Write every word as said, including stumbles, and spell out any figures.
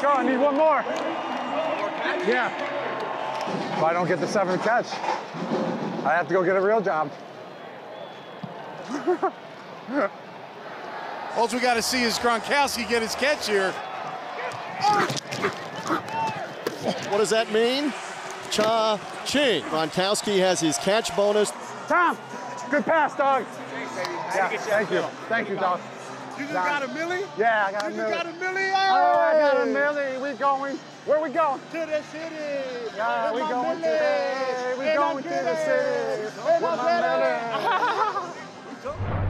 go. I need one more. Yeah. If I don't get the seventh catch, I have to go get a real job. All we got to see is Gronkowski get his catch here. What does that mean? Cha-ching. Gronkowski has his catch bonus. Tom, good pass, dog. Yeah, thank you. Thank you, dog. You just got a milli? Yeah, I got you a milli. You got a milli? Oh, I got a milli. We going. Where we going? To the city. Yeah, we going to the, we going to the city. With my milli.